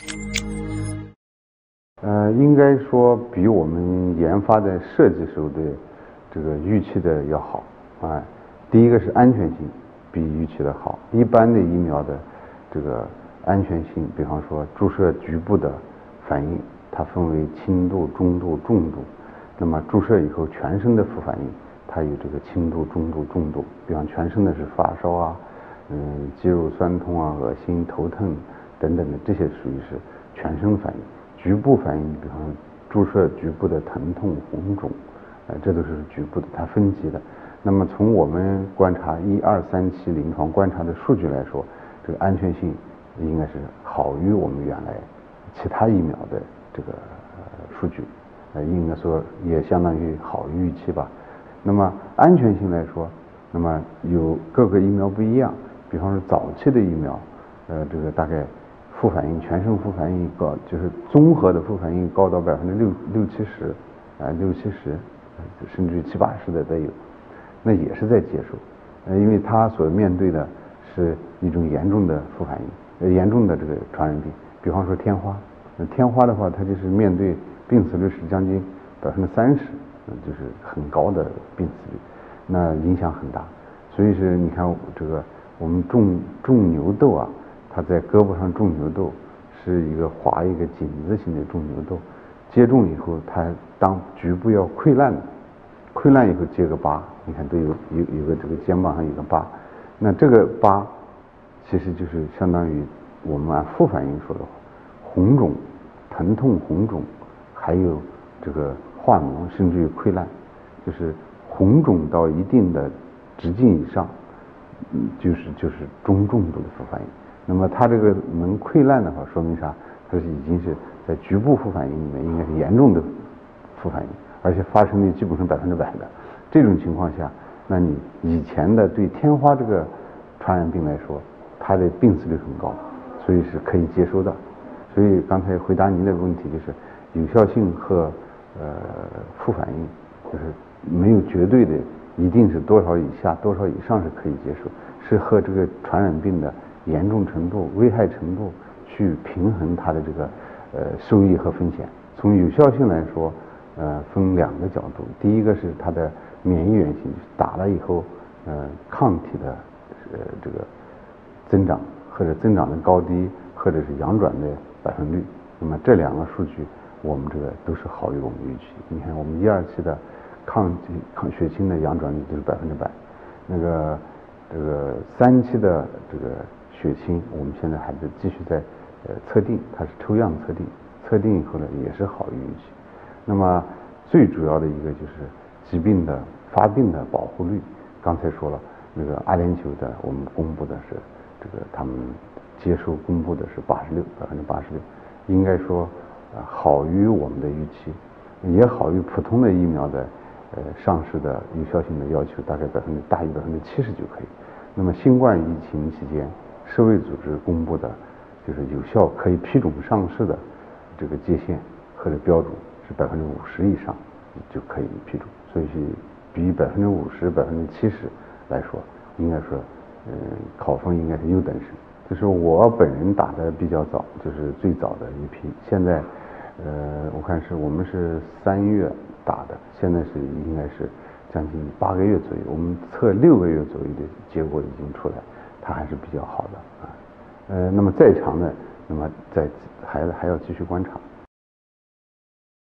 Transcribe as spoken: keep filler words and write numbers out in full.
呃，应该说比我们研发的设计时候的这个预期的要好啊。第一个是安全性比预期的好，一般的疫苗的这个安全性，比方说注射局部的反应，它分为轻度、中度、重度。那么注射以后全身的副反应，它有这个轻度、中度、重度。比方全身的是发烧啊，嗯，肌肉酸痛啊、恶心、头疼等等的，这些属于是全身反应。局部反应，比方注射局部的疼痛、红肿，呃，这都是局部的，它分级的。那么从我们观察一二三期临床观察的数据来说，这个安全性应该是好于我们原来其他疫苗的这个呃数据，呃，应该说也相当于好于预期吧。那么安全性来说，那么有各个疫苗不一样，比方说早期的疫苗，呃，这个大概副反应全身副反应高，就是综合的副反应高到百分之六六七十，啊六七十，甚至于七八十的都有，那也是在接受，呃，因为他所面对的是一种严重的副反应，呃，严重的这个传染病，比方说天花，那天花的话，它就是面对病死率是将近百分之三十，就是很高的病死率，那影响很大，所以是你看这个我们种种牛痘啊。它在胳膊上种牛痘，是一个划一个井字形的种牛痘，接种以后，它当局部要溃烂，溃烂以后结个疤，你看都有有有个这个肩膀上有个疤，那这个疤其实就是相当于我们按副反应说的话，红肿、疼痛、红肿，还有这个化脓，甚至于溃烂，就是红肿到一定的直径以上，嗯，就是就是中重度的副反应。那么它这个能溃烂的话，说明啥？它是已经是在局部副反应里面应该是严重的副反应，而且发生率基本上百分之百的。这种情况下，那你以前的对天花这个传染病来说，它的病死率很高，所以是可以接受的。所以刚才回答您的问题就是，有效性和呃副反应就是没有绝对的，一定是多少以下多少以上是可以接受，是和这个传染病的严重程度、危害程度去平衡它的这个呃收益和风险。从有效性来说，呃，分两个角度。第一个是它的免疫原性，打了以后，呃，抗体的呃这个增长或者增长的高低，或者是阳转的百分率。那么这两个数据，我们这个都是好于我们预期。你看，我们一二期的抗体抗血清的阳转率都是百分之百，那个这个三期的这个血清，我们现在还是继续在呃测定，它是抽样测定，测定以后呢也是好于预期。那么最主要的一个就是疾病的发病的保护率，刚才说了，那个阿联酋的我们公布的是这个他们接受公布的是八十六百分之八十六，应该说呃好于我们的预期，也好于普通的疫苗的呃上市的有效性的要求，大概百分之大于百分之七十就可以。那么新冠疫情期间，世卫组织公布的，就是有效可以批准上市的这个界限或者标准是百分之五十以上就可以批准，所以是比百分之五十、百分之七十来说，应该说，嗯，考分应该是优等生。就是我本人打的比较早，就是最早的一批，现在，呃，我看是我们是三月打的，现在是应该是将近八个月左右，我们测六个月左右的结果已经出来，它还是比较好的啊。呃，那么再长的，那么再还还要继续观察。